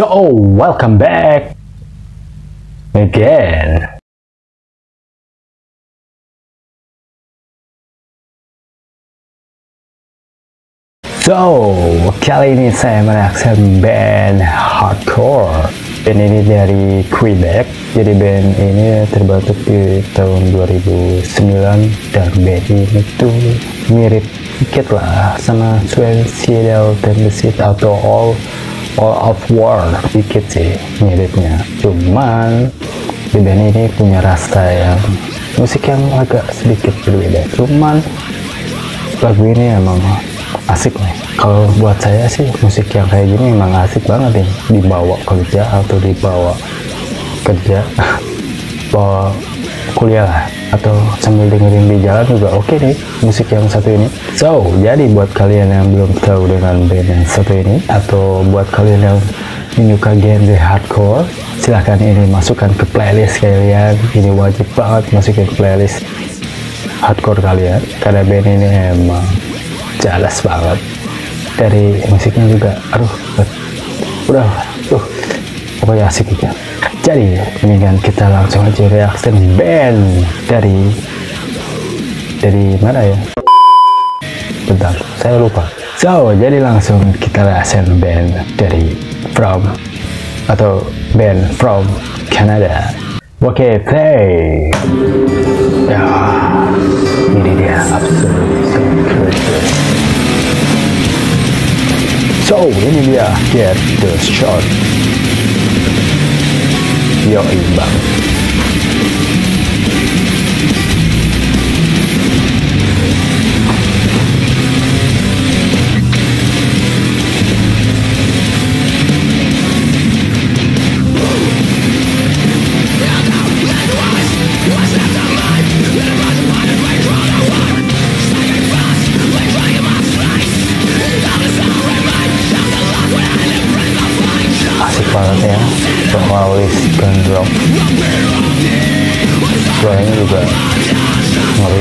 So, welcome back again. So, kali ini saya mereaksikan band hardcore. Band ini dari Quebec. Jadi band ini terbentuk di tahun 2009 dan band ini tuh mirip dikit lah sama Suicidal Tendencies atau All of War, dikit sih miripnya. Cuman di band ini punya rasa yang musik yang agak sedikit berbeda. Cuman lagu ini emang asik nih. Kalau buat saya sih musik yang kayak gini emang asik banget nih, dibawa kerja atau dibawa kerja bawa kuliah lah, atau sambil dengerin di jalan juga oke nih musik yang satu ini. So, jadi buat kalian yang belum tahu dengan band yang satu ini, atau buat kalian yang menyuka genre hardcore, silahkan ini masukkan ke playlist kalian. Ini wajib banget masukin playlist hardcore kalian, karena band ini emang jelas banget. Dari musiknya juga, pokoknya asik gitu. Jadi, mendingan kita langsung aja reaksi band dari mana ya? Bentar, saya lupa. So, jadi langsung kita reaksi band dari band from Canada. Oke, play. Ya, ini dia Absolutely So. So, ini dia Get the Shot. Yoi bang. Asik banget ya, vokalis Gunrock. Suaranya juga ngeri.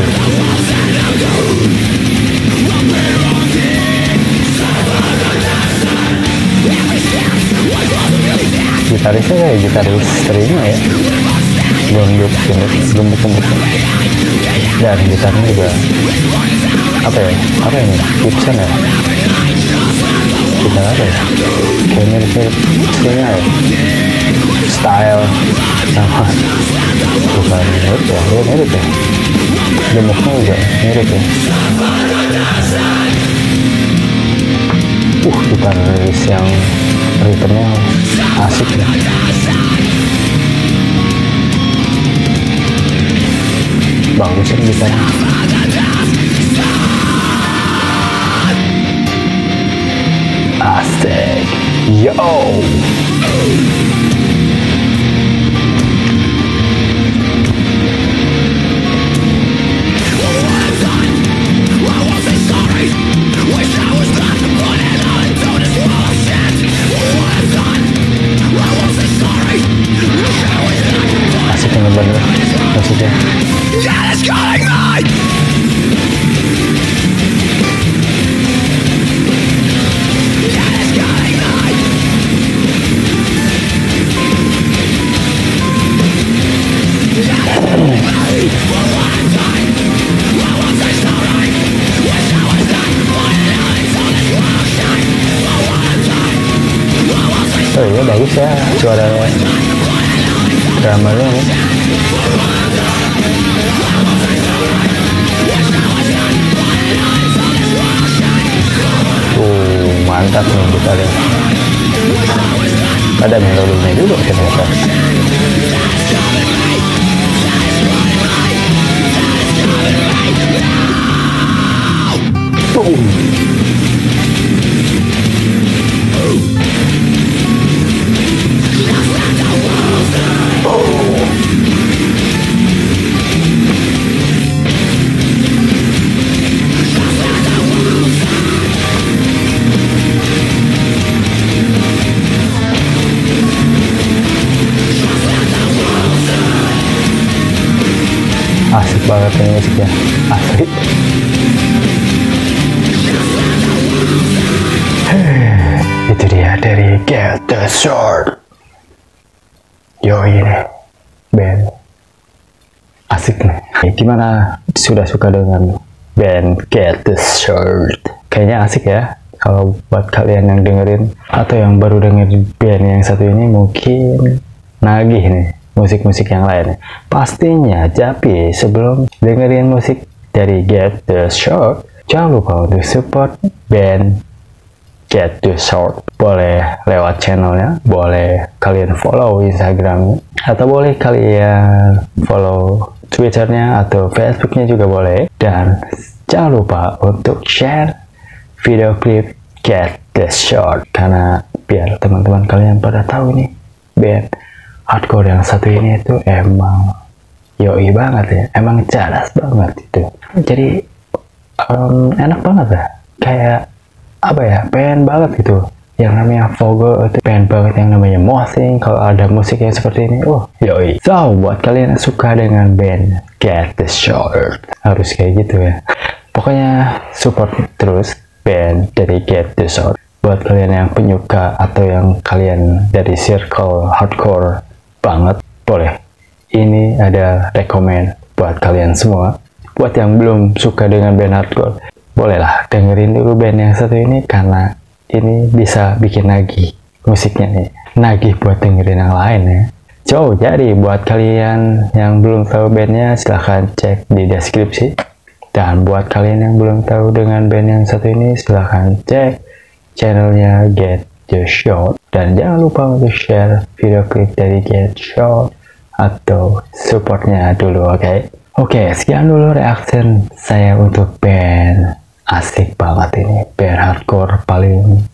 Gitarisnya kayak gitaris teringnya ya, gembuk. Dan gitarnya juga apa ini? Gibson ya? Gitar apa ya? Kayak mirip-mirip ya, style sama bukan mirip ya, gemuknya juga mirip ya. Gitaris yang ritmenya asik ya. Bagus ya gitarnya. Asik, yo. Asik yang bener maksudnya. Oh iya, bagus ya suaranya, drummernya nih. Mantap nih gitarnya. Ada melodinya juga ternyata. Asik banget ini musiknya, asik. Itu dia dari Get the Sword. Yoi nih, band asik nih. Gimana, sudah suka dengan band Get The Shot? Kayaknya asik ya. Kalau buat kalian yang dengerin atau yang baru dengerin band yang satu ini, mungkin nagih nih musik-musik yang lain pastinya. Tapi sebelum dengerin musik dari Get The Shot, jangan lupa untuk support band Get The Shot. Boleh lewat channelnya, boleh kalian follow Instagramnya, atau boleh kalian follow Twitternya atau Facebooknya juga boleh. Dan jangan lupa untuk share video klip Get The Shot, karena biar teman-teman kalian pada tahu nih band hardcore yang satu ini itu emang yoi banget ya, emang cadas banget itu. Jadi enak banget lah, kayak apa ya, pengen banget gitu. Yang namanya Vogel itu pengen banget yang namanya Mothing kalau ada musik yang seperti ini. Oh yoi. So buat kalian yang suka dengan band Get The Shot, harus kayak gitu ya. Pokoknya support terus band dari Get The Shot. Buat kalian yang penyuka atau yang kalian dari circle hardcore banget, boleh. Ini ada rekomen buat kalian semua. Buat yang belum suka dengan band hardcore, bolehlah dengerin dulu band yang satu ini, karena ini bisa bikin nagih musiknya nih, nagih buat dengerin yang lain ya. So, jadi buat kalian yang belum tahu bandnya, silahkan cek di deskripsi. Dan buat kalian yang belum tahu dengan band yang satu ini, silahkan cek channelnya Get The Shot. Dan jangan lupa untuk share video klip dari Get Shot atau supportnya dulu, oke? Oke, sekian dulu reaction saya untuk band asik banget ini, band hardcore paling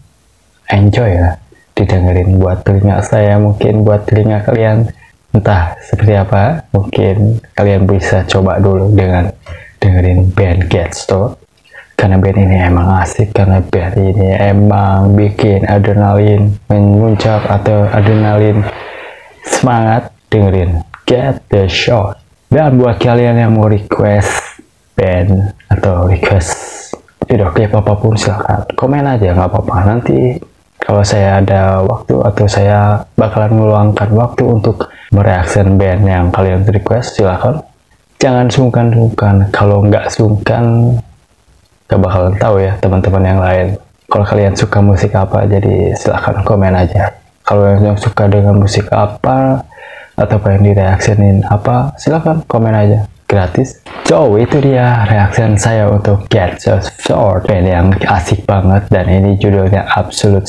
enjoy ya didengerin buat telinga saya, mungkin buat telinga kalian entah seperti apa. Mungkin kalian bisa coba dulu dengan dengerin band Get Shot, karena band ini emang asik, karena band ini emang bikin adrenalin memuncak atau adrenalin semangat. Dengerin Get The Shot. Dan buat kalian yang mau request band atau request video klip apapun, silahkan komen aja, nggak apa-apa. Nanti kalau saya ada waktu atau saya bakalan meluangkan waktu untuk mereaction band yang kalian request, silahkan. Jangan sungkan-sungkan. Kalau nggak sungkan, nggak bakalan tahu ya teman-teman yang lain kalau kalian suka musik apa. Jadi silahkan komen aja. Kalau yang suka dengan musik apa atau pengen direaksionin apa, silahkan komen aja, gratis. So itu dia reaction saya untuk Get The Shot, band yang asik banget, dan ini judulnya Absolute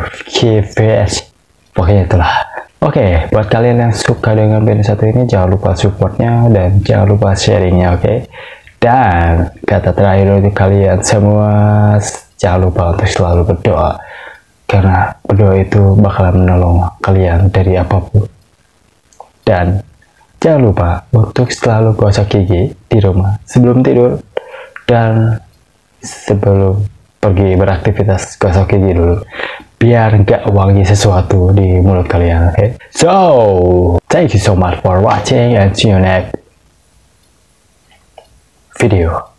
Sacrifice. Pokoknya itulah. Oke, buat kalian yang suka dengan band satu ini, jangan lupa supportnya dan jangan lupa sharingnya, oke? Dan kata terakhir untuk kalian semua, jangan lupa untuk selalu berdoa, karena berdoa itu bakalan menolong kalian dari apapun. Dan jangan lupa untuk selalu gosok gigi di rumah sebelum tidur, dan sebelum pergi beraktivitas gosok gigi dulu, biar nggak wangi sesuatu di mulut kalian, oke? So, thank you so much for watching and see you next video.